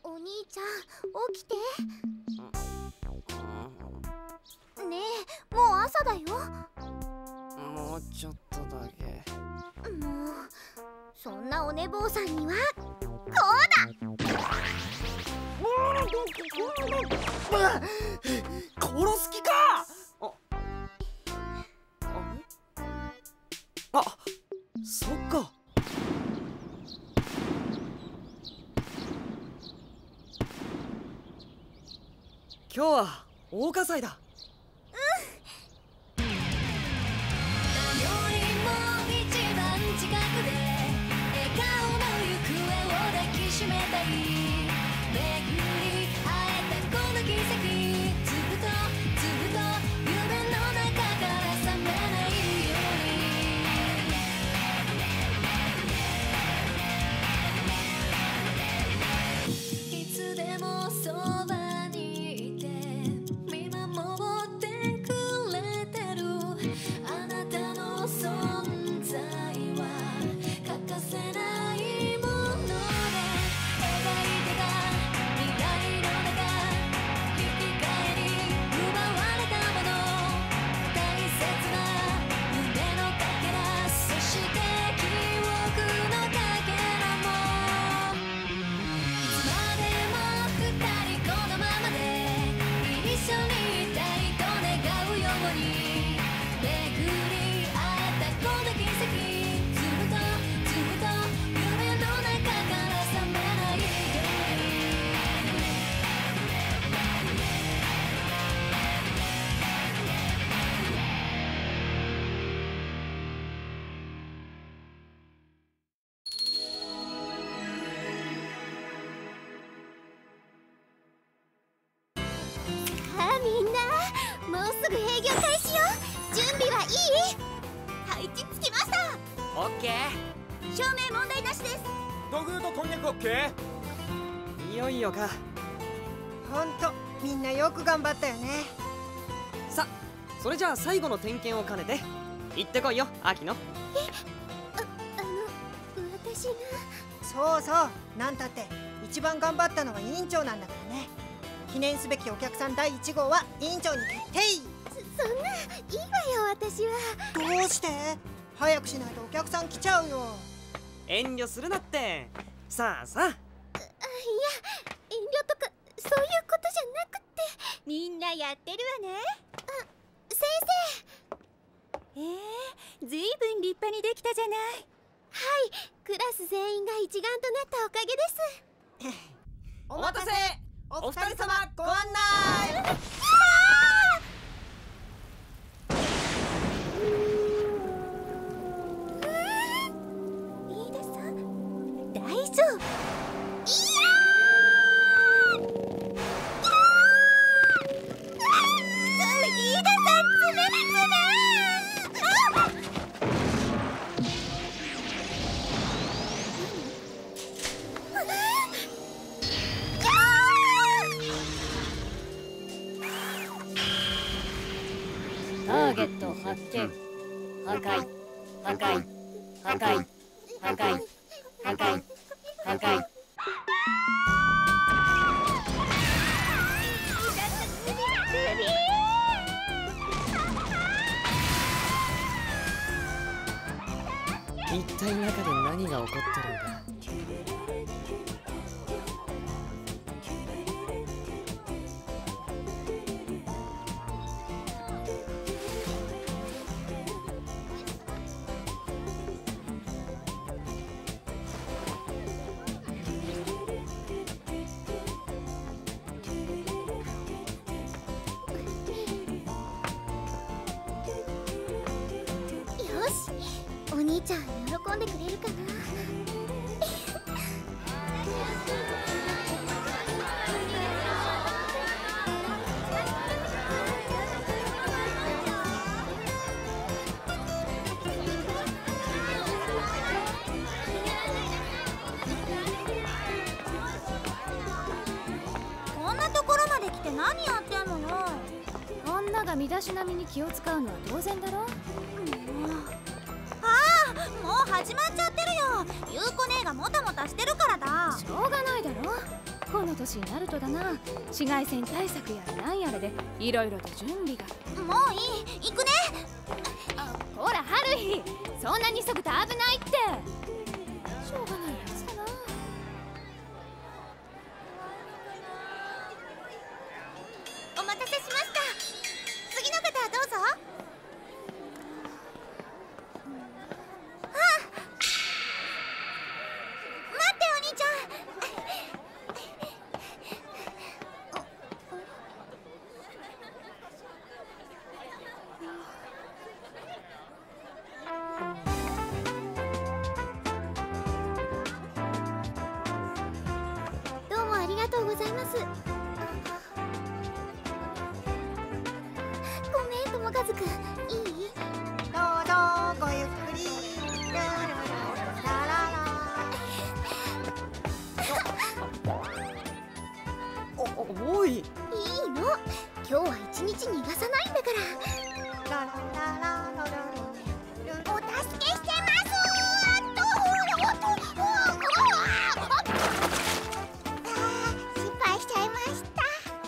お兄ちゃん起きて。ねえ、もう朝だよ。 もうちょっとだけ。 もうそんなお寝坊さんにはこうだ。 殺す気か。あ、そっか。今日は謳歌祭だ。 みんな、もうすぐ営業開始よ。準備はいい？配置つきました。 オッケー。 照明問題なしです。 土偶とこんにゃくオッケー。いよいよか。 ほんとみんなよく頑張ったよね。 さ、それじゃあ最後の点検を兼ねて行ってこいよ、秋野。 私が。 そうそう、なんたって一番頑張ったのは委員長なんだからね。記念すべきお客さん第1号は委員長に決定。 そんないいわよ、私は。 どうして？早くしないとお客さん来ちゃうよ。 遠慮するなって。さあさあ。いや、 遠慮とかそういうことじゃなくって。みんなやってるわね。先生。ずいぶん立派にできたじゃない。はい、クラス全員が一丸となったおかげです。 お待たせ。お二人様ご案内。 飯田さん、大丈夫。飯田さん、つめつめ。 ターゲット発見。破壊破壊破壊破壊破壊破壊。 一体中で何が起こってるんだ。 お兄ちゃん喜んでくれるかな。こんなところまで来て何やってんのよ。 女が身だしなみに気を使うのは当然だろ。 もう始まっちゃってるよ。ゆうこ姉がもたもたしてるからだ。 しょうがないだろ。この年になるとだな、紫外線対策やらなんやらでいろいろと準備が。 もういい、行くね。 ほらハルヒ、そんなに急ぐと危ないって。しょうがないやつだな。 お待たせしました。次の方どうぞ。待ってお兄ちゃん。どうもありがとうございます。ごめん、友和くん、いい？ どうぞごゆっくり。ララララおい。 いいの、今日は一日逃がさないんだから。 ラララララララ。 お助けしてます失敗しちゃいました。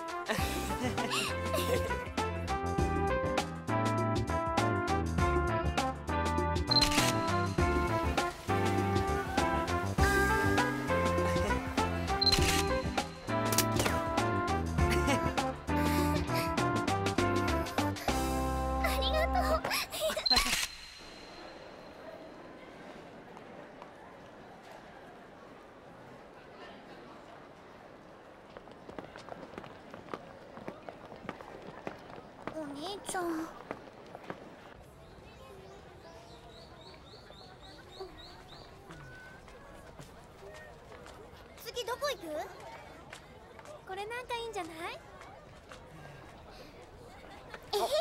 ありがとう。お兄ちゃん。次どこ行く？これなんかいいんじゃない？えへい。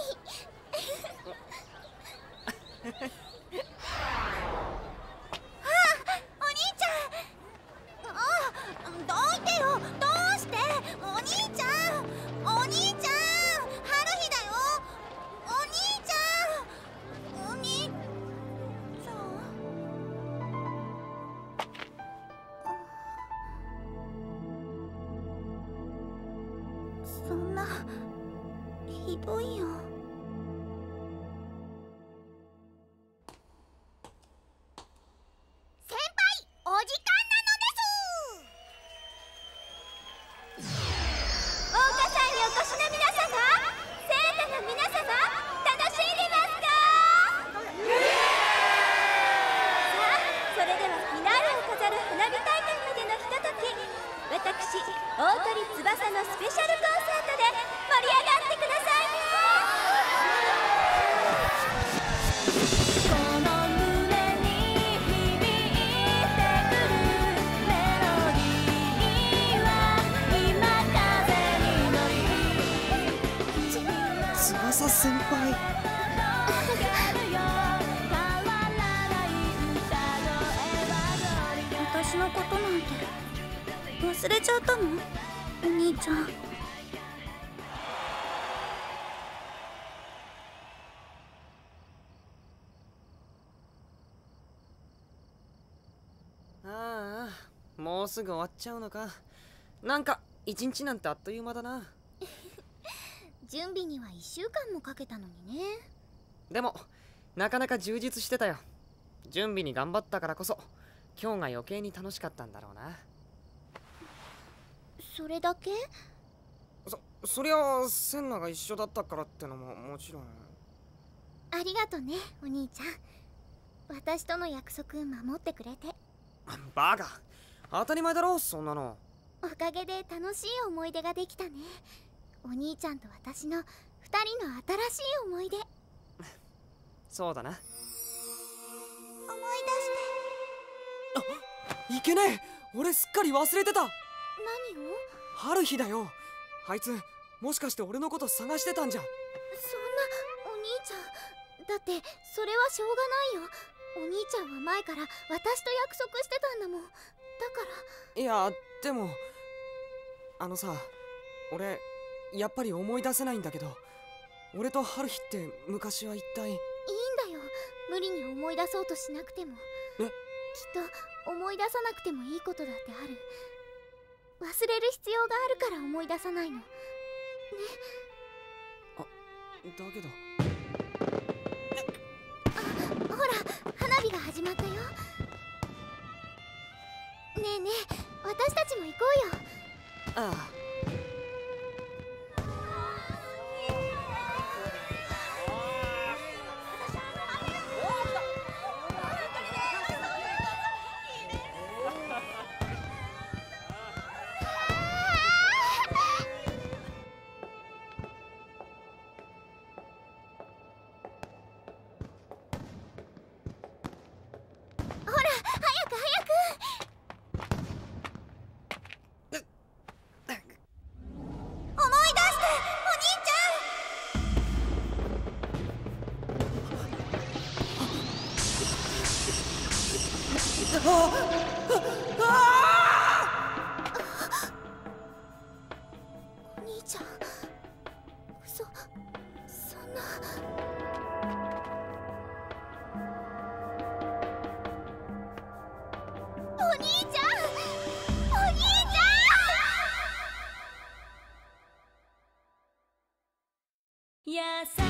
お兄ちゃん。どいてよ。どうして？お兄ちゃん。お兄ちゃん。春日だよ。お兄ちゃん。お兄ちゃん。そんなひどいよ。先輩、お時間なのです。桜花さんにお越しの皆様、生徒の皆様、楽しんでますか？さあ、それではフィナーレを飾る花火大会までのひととき、私、大鳥翼のスペシャルコンサートで盛り上がってくださいね。この胸に響いてくるメロディーは今風に乗り翼先輩。 私のことなんて忘れちゃったの？お兄ちゃん。 ああ、もうすぐ終わっちゃうのか。なんか一日なんてあっという間だな。 準備には1週間もかけたのにね。 でもなかなか充実してたよ。準備に頑張ったからこそ今日が余計に楽しかったんだろうな。 それだけ？ そりゃセンナが一緒だったからってのももちろん。 ありがとね、お兄ちゃん。私との約束守ってくれて。 バカ、当たり前だろそんなの。 おかげで楽しい思い出ができたね。お兄ちゃんと私の2人の新しい思い出。 そうだな。 思い出して。 いけねえ、俺すっかり忘れてた。 何を？ 春日だよ。あいつもしかして俺のこと探してたんじゃ。 そんな、お兄ちゃん。だってそれはしょうがないよ。お兄ちゃんは前から私と約束してたんだもん。だから。 いやでもさ、俺やっぱり思い出せないんだけど、俺と春日って昔は一体。 いいんだよ、無理に思い出そうとしなくても。きっと思い出さなくてもいいことだってある。 忘れる必要があるから思い出さないのね。 だけどほら、花火が始まったよ。ねえねえ、私たちも行こうよ。 ああ。 ほら、早く早く。思い出して、お兄ちゃん。お兄ちゃん、そんな。お兄ちゃん、お兄ちゃん。 優